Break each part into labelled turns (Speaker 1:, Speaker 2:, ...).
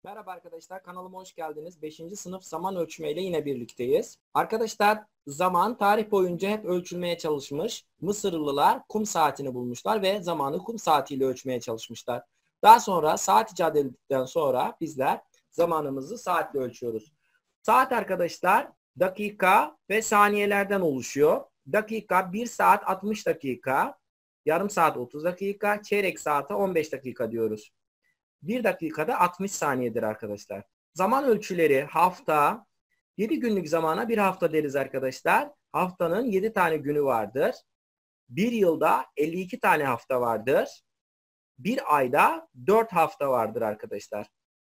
Speaker 1: Merhaba arkadaşlar, kanalıma hoş geldiniz. 5. sınıf zaman ölçme ile yine birlikteyiz. Arkadaşlar, zaman tarih boyunca hep ölçülmeye çalışmış. Mısırlılar kum saatini bulmuşlar ve zamanı kum saatiyle ölçmeye çalışmışlar. Daha sonra saat icat edildikten sonra bizler zamanımızı saatle ölçüyoruz. Saat arkadaşlar dakika ve saniyelerden oluşuyor. Dakika 1 saat 60 dakika, yarım saat 30 dakika, çeyrek saate 15 dakika diyoruz. 1 dakikada 60 saniyedir arkadaşlar. Zaman ölçüleri hafta, 7 günlük zamana bir hafta deriz arkadaşlar. Haftanın 7 tane günü vardır. Bir yılda 52 tane hafta vardır. Bir ayda 4 hafta vardır arkadaşlar.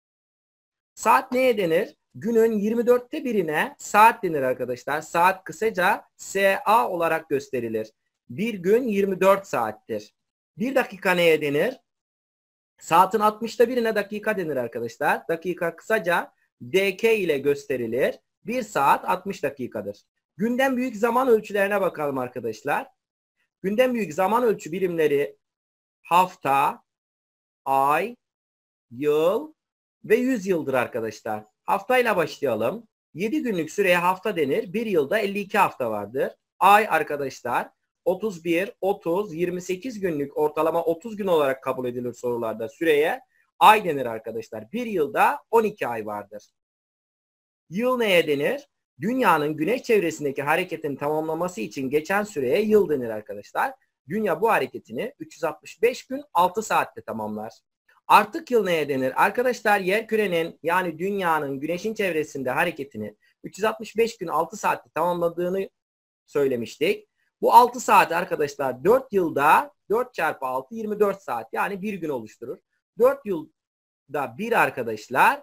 Speaker 1: Saat neye denir? Günün 24'te birine saat denir arkadaşlar. Saat kısaca SA olarak gösterilir. Bir gün 24 saattir. Bir dakika neye denir? Saatin 60'ta birine dakika denir arkadaşlar. Dakika kısaca DK ile gösterilir. 1 saat 60 dakikadır. Günden büyük zaman ölçülerine bakalım arkadaşlar. Günden büyük zaman ölçü birimleri hafta, ay, yıl ve 100 yıldır arkadaşlar. Haftayla başlayalım. 7 günlük süreye hafta denir. Bir yılda 52 hafta vardır. Ay arkadaşlar 31, 30, 28 günlük ortalama 30 gün olarak kabul edilir sorularda süreye. Ay denir arkadaşlar. Bir yılda 12 ay vardır. Yıl neye denir? Dünyanın güneş çevresindeki hareketini tamamlaması için geçen süreye yıl denir arkadaşlar. Dünya bu hareketini 365 gün 6 saatte tamamlar. Artık yıl neye denir? Arkadaşlar yerkürenin yani dünyanın güneşin çevresinde hareketini 365 gün 6 saatte tamamladığını söylemiştik. Bu 6 saat arkadaşlar 4 yılda 4 çarpı 6 24 saat yani bir gün oluşturur. 4 yılda bir arkadaşlar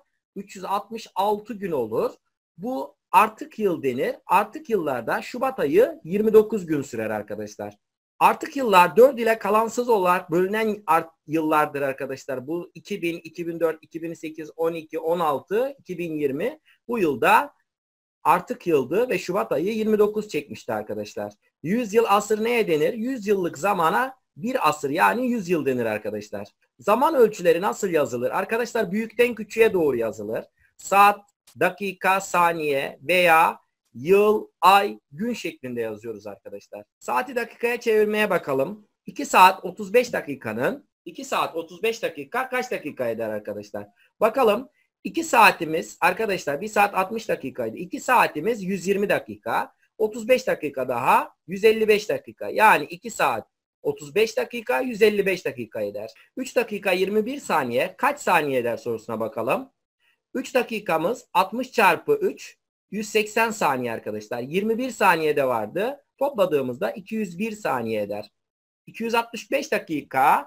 Speaker 1: 366 gün olur. Bu artık yıl denir. Artık yıllarda Şubat ayı 29 gün sürer arkadaşlar. Artık yıllar 4 ile kalansız olarak bölünen yıllardır arkadaşlar. Bu 2000, 2004, 2008, 12, 16, 2020 bu yılda artık yıldı ve Şubat ayı 29 çekmişti arkadaşlar. 100 yıl asır neye denir? 100 yıllık zamana bir asır yani 100 yıl denir arkadaşlar. Zaman ölçüleri nasıl yazılır? Arkadaşlar büyükten küçüğe doğru yazılır. Saat, dakika, saniye veya yıl, ay, gün şeklinde yazıyoruz arkadaşlar. Saati dakikaya çevirmeye bakalım. 2 saat 35 dakikanın 2 saat 35 dakika kaç dakika eder arkadaşlar? Bakalım. 2 saatimiz arkadaşlar 1 saat 60 dakikaydı. 2 saatimiz 120 dakika. 35 dakika daha 155 dakika. Yani 2 saat 35 dakika 155 dakika eder. 3 dakika 21 saniye kaç saniye eder sorusuna bakalım. 3 dakikamız 60 çarpı 3 180 saniye arkadaşlar. 21 saniyede vardı. Topladığımızda 201 saniye eder. 265 dakika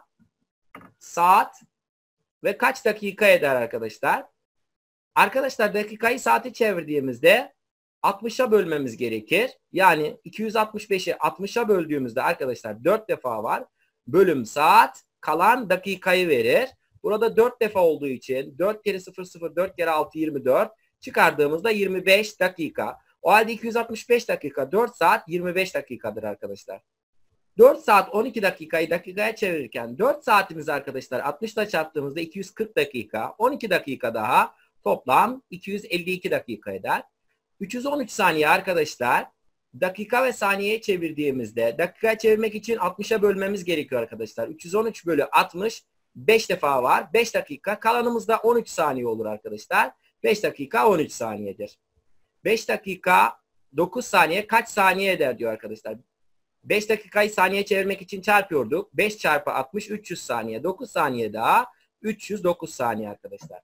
Speaker 1: saat ve kaç dakika eder arkadaşlar? Arkadaşlar dakikayı saate çevirdiğimizde 60'a bölmemiz gerekir. Yani 265'i 60'a böldüğümüzde arkadaşlar 4 defa var. Bölüm saat kalan dakikayı verir. Burada 4 defa olduğu için 4 kere 0 0 4 kere 6 24 çıkardığımızda 25 dakika. O halde 265 dakika 4 saat 25 dakikadır arkadaşlar. 4 saat 12 dakikayı dakikaya çevirirken 4 saatimiz arkadaşlar 60 ile çarptığımızda 240 dakika 12 dakika daha toplam 252 dakika eder. 313 saniye arkadaşlar dakika ve saniyeye çevirdiğimizde dakikaya çevirmek için 60'a bölmemiz gerekiyor arkadaşlar. 313 bölü 60 5 defa var. 5 dakika kalanımızda 13 saniye olur arkadaşlar. 5 dakika 13 saniyedir. 5 dakika 9 saniye kaç saniye eder diyor arkadaşlar. 5 dakikayı saniye çevirmek için çarpıyorduk. 5 çarpı 60 300 saniye. 9 saniye daha 309 saniye arkadaşlar.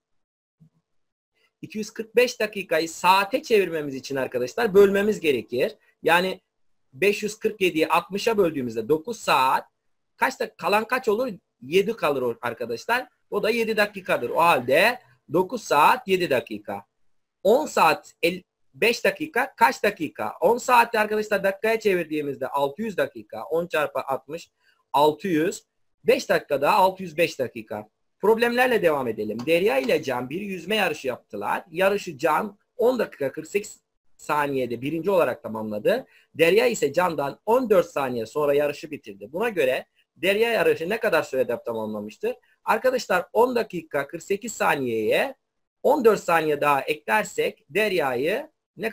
Speaker 1: 245 dakikayı saate çevirmemiz için arkadaşlar bölmemiz gerekir. Yani 547'yi 60'a böldüğümüzde 9 saat kalan kaç olur? 7 kalır arkadaşlar. O da 7 dakikadır. O halde 9 saat 7 dakika. 10 saat 5 dakika kaç dakika? 10 saatte arkadaşlar dakikaya çevirdiğimizde 600 dakika. 10 çarpı 60 600. 5 dakikada 605 dakika. Problemlerle devam edelim. Derya ile Can bir yüzme yarışı yaptılar. Yarışı Can 10 dakika 48 saniyede birinci olarak tamamladı. Derya ise Can'dan 14 saniye sonra yarışı bitirdi. Buna göre Derya yarışı ne kadar sürede tamamlamıştır? Arkadaşlar 10 dakika 48 saniyeye 14 saniye daha eklersek Derya'yı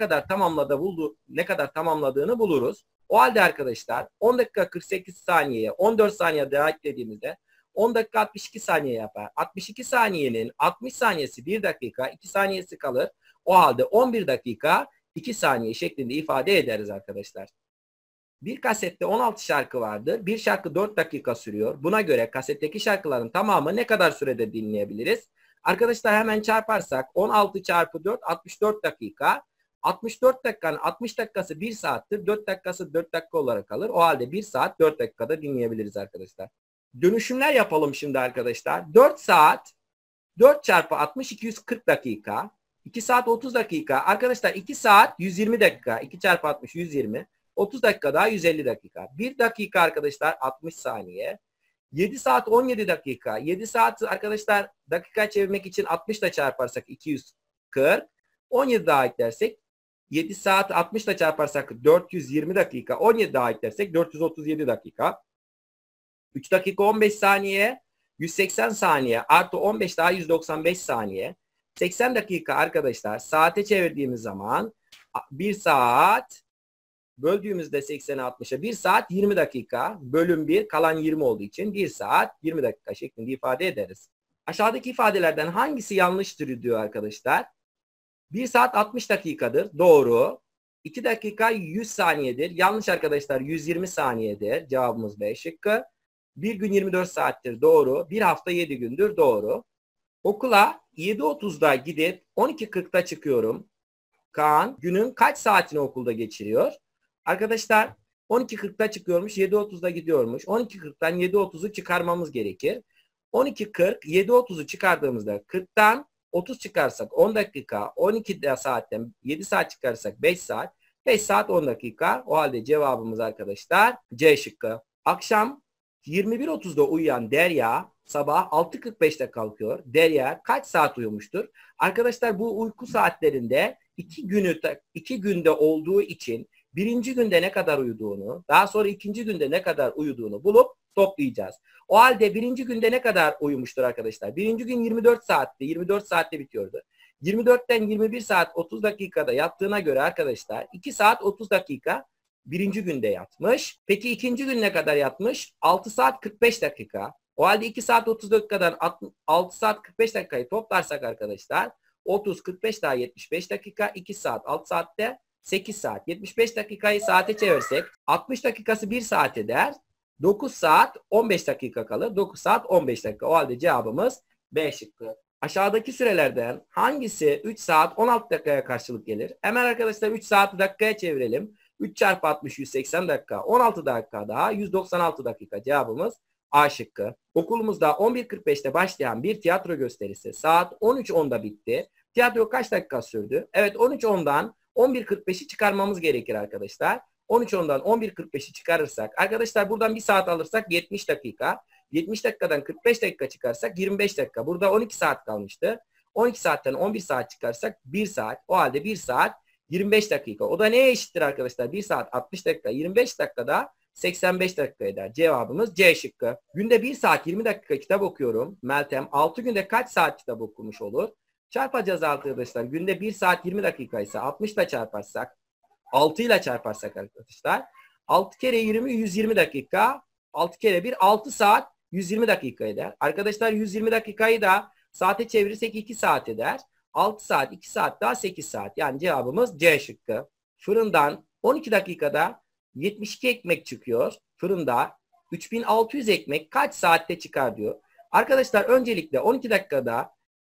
Speaker 1: ne kadar tamamladığını buluruz. O halde arkadaşlar 10 dakika 48 saniyeye 14 saniye daha eklediğimizde 10 dakika 62 saniye yapar. 62 saniyenin 60 saniyesi 1 dakika, 2 saniyesi kalır. O halde 11 dakika 2 saniye şeklinde ifade ederiz arkadaşlar. Bir kasette 16 şarkı vardır. Bir şarkı 4 dakika sürüyor. Buna göre kasetteki şarkıların tamamı ne kadar sürede dinleyebiliriz? Arkadaşlar hemen çarparsak 16 çarpı 4 64 dakika. 64 dakikanın 60 dakikası 1 saattir. 4 dakikası 4 dakika olarak kalır. O halde 1 saat 4 dakikada dinleyebiliriz arkadaşlar. Dönüşümler yapalım şimdi arkadaşlar. 4 saat 4 çarpı 60 240 dakika. 2 saat 30 dakika. Arkadaşlar 2 saat 120 dakika. 2 çarpı 60 120. 30 dakika daha 150 dakika. 1 dakika arkadaşlar 60 saniye. 7 saat 17 dakika. 7 saat arkadaşlar dakika çevirmek için 60 ile çarparsak 240. 17 daha eklersek 7 saat 60 ile çarparsak 420 dakika. 17 daha eklersek 437 dakika. 3 dakika 15 saniye. 180 saniye artı 15 daha 195 saniye. 80 dakika arkadaşlar saate çevirdiğimiz zaman 1 saat böldüğümüzde 80'e 60'a 1 saat 20 dakika bölüm 1 kalan 20 olduğu için 1 saat 20 dakika şeklinde ifade ederiz. Aşağıdaki ifadelerden hangisi yanlıştır diyor arkadaşlar. 1 saat 60 dakikadır. Doğru. 2 dakika 100 saniyedir. Yanlış arkadaşlar 120 saniyedir. Cevabımız B şıkkı. Bir gün 24 saattir. Doğru. Bir hafta 7 gündür. Doğru. Okula 7.30'da gidip 12.40'da çıkıyorum. Kaan günün kaç saatini okulda geçiriyor? Arkadaşlar 12.40'da çıkıyormuş, 7.30'da gidiyormuş. 12.40'dan 7.30'u çıkarmamız gerekir. 12.40, 7.30'u çıkardığımızda 40'tan 30 çıkarsak 10 dakika, 12 saatten 7 saat çıkarsak 5 saat, 5 saat 10 dakika. O halde cevabımız arkadaşlar C şıkkı. Akşam 21.30'da uyuyan Derya sabah 6.45'te kalkıyor. Derya kaç saat uyumuştur? Arkadaşlar bu uyku saatlerinde iki günde olduğu için birinci günde ne kadar uyuduğunu, daha sonra ikinci günde ne kadar uyuduğunu bulup toplayacağız. O halde birinci günde ne kadar uyumuştur arkadaşlar? Birinci gün 24 saatti. 24 saatte bitiyordu. 24'ten 21 saat 30 dakikada yattığına göre arkadaşlar 2 saat 30 dakika birinci günde yatmış. Peki ikinci gün ne kadar yatmış? 6 saat 45 dakika. O halde 2 saat 30 dakikadan 6 saat 45 dakikayı toplarsak arkadaşlar 30, 45 daha 75 dakika. 2 saat 6 saatte 8 saat. 75 dakikayı saate çevirsek 60 dakikası 1 saat eder. 9 saat 15 dakika kalır. 9 saat 15 dakika. O halde cevabımız B şıkkı. Aşağıdaki sürelerden hangisi 3 saat 16 dakikaya karşılık gelir? Hemen arkadaşlar 3 saati dakikaya çevirelim. 3 çarpı 60 180 dakika. 16 dakika daha 196 dakika. Cevabımız A şıkkı. Okulumuzda 11.45'te başlayan bir tiyatro gösterisi saat 13.10'da bitti. Tiyatro kaç dakika sürdü? Evet 13.10'dan 11.45'i çıkarmamız gerekir arkadaşlar. 13.10'dan 11.45'i çıkarırsak arkadaşlar buradan 1 saat alırsak 70 dakika. 70 dakikadan 45 dakika çıkarsak 25 dakika. Burada 12 saat kalmıştı. 12 saatten 11 saat çıkarsak 1 saat. O halde 1 saat 25 dakika. O da neye eşittir arkadaşlar? 1 saat 60 dakika. 25 dakikada 85 dakika eder. Cevabımız C şıkkı. Günde 1 saat 20 dakika kitap okuyorum. Meltem 6 günde kaç saat kitap okumuş olur? Çarpacağız arkadaşlar. Günde 1 saat 20 dakika ise 60 ile çarparsak 6 ile çarparsak arkadaşlar 6 kere 20 120 dakika. 6 kere 1 6 saat 120 dakika eder. Arkadaşlar 120 dakikayı da saate çevirirsek 2 saat eder. 6 saat 2 saat daha 8 saat. Yani cevabımız C şıkkı. Fırından 12 dakikada 72 ekmek çıkıyor. Fırında 3600 ekmek kaç saatte çıkar diyor. Arkadaşlar öncelikle 12 dakikada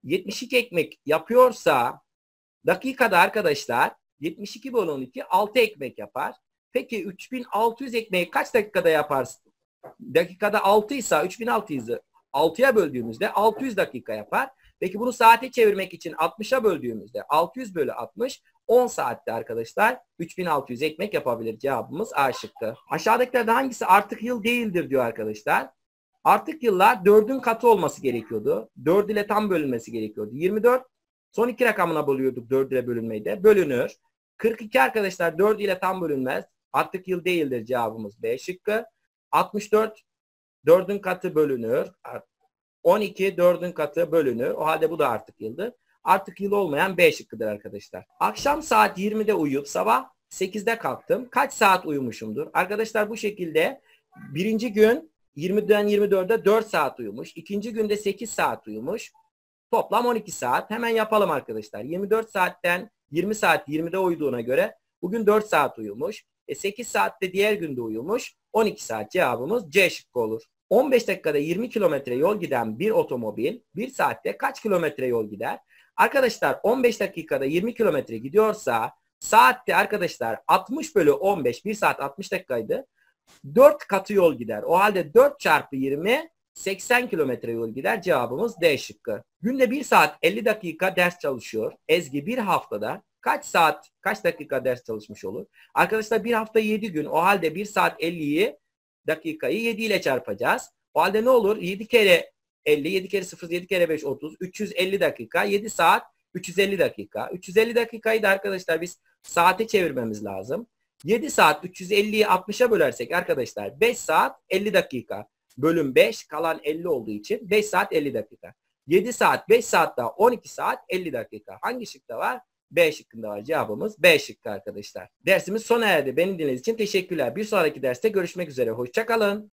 Speaker 1: 72 ekmek yapıyorsa dakikada arkadaşlar 72 bölü 12 6 ekmek yapar. Peki 3600 ekmeği kaç dakikada yaparsın? Dakikada 6 ise 3600'ü 6'ya böldüğümüzde 600 dakika yapar. Peki bunu saate çevirmek için 60'a böldüğümüzde 600 bölü 60 10 saatte arkadaşlar 3600 ekmek yapabilir. Cevabımız A şıkkı. Aşağıdakilerden hangisi artık yıl değildir diyor arkadaşlar. Artık yıllar 4'ün katı olması gerekiyordu. 4 ile tam bölünmesi gerekiyordu. 24 son iki rakamına bölüyorduk 4 ile bölünmeyi de. Bölünür. 42 arkadaşlar 4 ile tam bölünmez. Artık yıl değildir. Cevabımız B şıkkı. 64 4'ün katı bölünür. 12 4'ün katı bölünür. O halde bu da artık yıldır. Artık yıl olmayan B şıkkıdır arkadaşlar. Akşam saat 20'de uyuyup sabah 8'de kalktım. Kaç saat uyumuşumdur? Arkadaşlar bu şekilde birinci gün 20'den 24'e 4 saat uyumuş. İkinci günde 8 saat uyumuş. Toplam 12 saat. Hemen yapalım arkadaşlar. 24 saatten 20 saat 20'de uyuduğuna göre bugün 4 saat uyumuş. 8 saatte diğer günde uyumuş. 12 saat, cevabımız C şıkkı olur. 15 dakikada 20 kilometre yol giden bir otomobil 1 saatte kaç kilometre yol gider? Arkadaşlar 15 dakikada 20 kilometre gidiyorsa saatte arkadaşlar 60 bölü 15, 1 saat 60 dakikaydı. 4 katı yol gider. O halde 4 çarpı 20 80 kilometre yol gider. Cevabımız D şıkkı. Günde 1 saat 50 dakika ders çalışıyor. Ezgi bir haftada kaç saat kaç dakika ders çalışmış olur? Arkadaşlar bir hafta 7 gün. O halde 1 saat 50'yi dakikayı 7 ile çarpacağız. O halde ne olur? 7 kere 50, 7 kere 0, 7 kere 5, 30. 350 dakika. 7 saat 350 dakika. 350 dakikayı da arkadaşlar biz saate çevirmemiz lazım. 7 saat 350'yi 60'a bölersek arkadaşlar 5 saat 50 dakika. Bölüm 5 kalan 50 olduğu için 5 saat 50 dakika. 7 saat 5 saat daha 12 saat 50 dakika. Hangi şıkta var? B şıkkında var. Cevabımız B şıkkı arkadaşlar. Dersimiz sona erdi. Beni dinlediğiniz için teşekkürler. Bir sonraki derste görüşmek üzere. Hoşça kalın.